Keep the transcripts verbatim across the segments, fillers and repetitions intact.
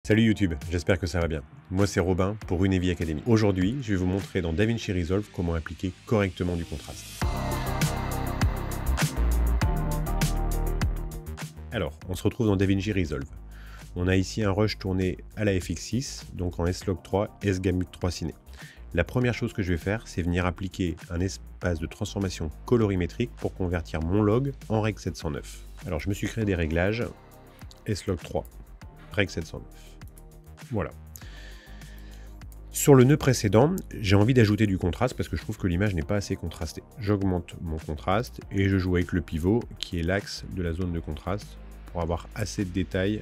Salut YouTube, j'espère que ça va bien. Moi c'est Robin pour Unevi Academy. Aujourd'hui, je vais vous montrer dans DaVinci Resolve comment appliquer correctement du contraste. Alors, on se retrouve dans DaVinci Resolve. On a ici un rush tourné à la F X six, donc en S log trois, S Gamut trois Ciné. La première chose que je vais faire, c'est venir appliquer un espace de transformation colorimétrique pour convertir mon log en Rec sept cent neuf. Alors je me suis créé des réglages S log trois, Rec sept cent neuf. Voilà. Sur le nœud précédent, j'ai envie d'ajouter du contraste parce que je trouve que l'image n'est pas assez contrastée. J'augmente mon contraste et je joue avec le pivot qui est l'axe de la zone de contraste pour avoir assez de détails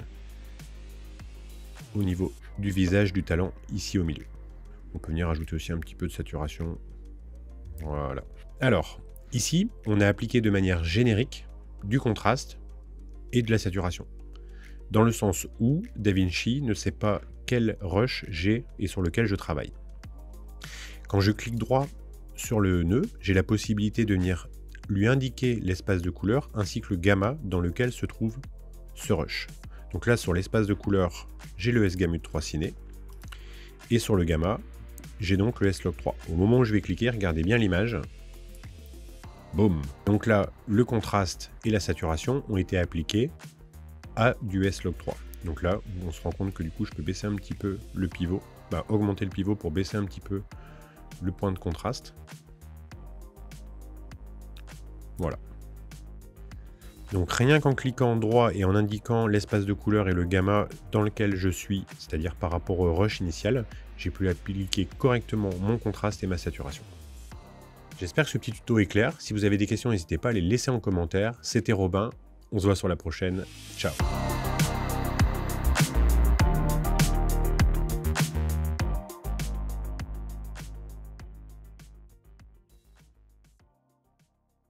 au niveau du visage du talent ici au milieu. On peut venir ajouter aussi un petit peu de saturation. Voilà. Alors, ici, on a appliqué de manière générique du contraste et de la saturation. Dans le sens où DaVinci ne sait pas quel rush j'ai et sur lequel je travaille. Quand je clique droit sur le nœud, j'ai la possibilité de venir lui indiquer l'espace de couleur ainsi que le gamma dans lequel se trouve ce rush. Donc là, sur l'espace de couleur, j'ai le S Gamut trois Ciné et sur le gamma, j'ai donc le S log trois. Au moment où je vais cliquer, regardez bien l'image. Boum. Donc là, le contraste et la saturation ont été appliqués à du S log trois. Donc là, on se rend compte que du coup, je peux baisser un petit peu le pivot, bah, augmenter le pivot pour baisser un petit peu le point de contraste. Voilà. Donc rien qu'en cliquant droit et en indiquant l'espace de couleur et le gamma dans lequel je suis, c'est-à-dire par rapport au rush initial, j'ai pu appliquer correctement mon contraste et ma saturation. J'espère que ce petit tuto est clair. Si vous avez des questions, n'hésitez pas à les laisser en commentaire. C'était Robin. On se voit sur la prochaine. Ciao.